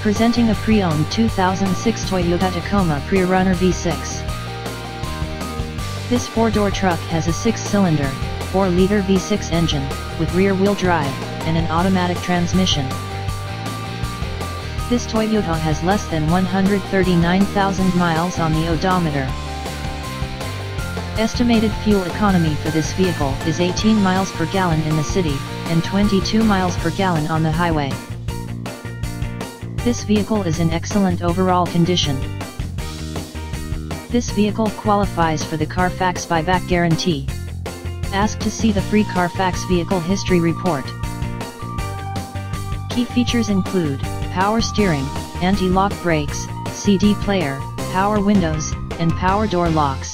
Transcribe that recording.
Presenting a pre-owned 2006 Toyota Tacoma Pre-Runner V6. This four-door truck has a 6-cylinder, 4-liter V6 engine, with rear-wheel drive, and an automatic transmission. This Toyota has less than 139,000 miles on the odometer. Estimated fuel economy for this vehicle is 18 miles per gallon in the city, and 22 miles per gallon on the highway. This vehicle is in excellent overall condition. This vehicle qualifies for the Carfax buyback guarantee. Ask to see the free Carfax Vehicle History Report. Key features include power steering, anti-lock brakes, CD player, power windows, and power door locks.